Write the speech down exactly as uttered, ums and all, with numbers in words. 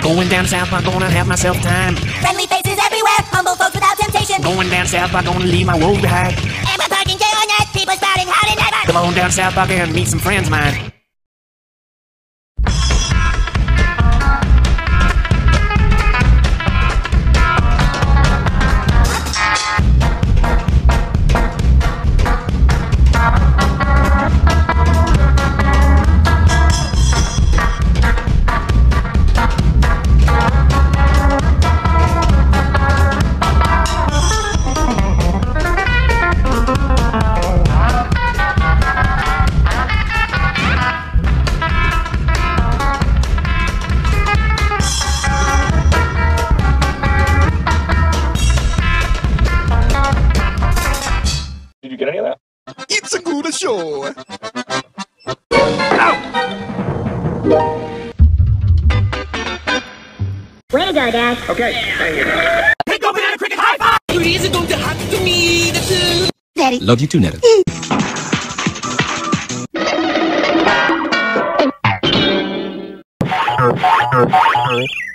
Going down south, I'm gonna have myself time. Friendly faces everywhere, humble folks without temptation. Going down south, I'm gonna leave my woes behind. And we're parking J on that, people spouting howdy neighbor. Come on down south, I can meet some friends of mine. Did you get any of that? It's a good show. Way to go, Dad. Okay, thank you. Pick up banana cricket, high five! It isn't going to happen to me. That's Daddy. Love you too, Netta. Thank you.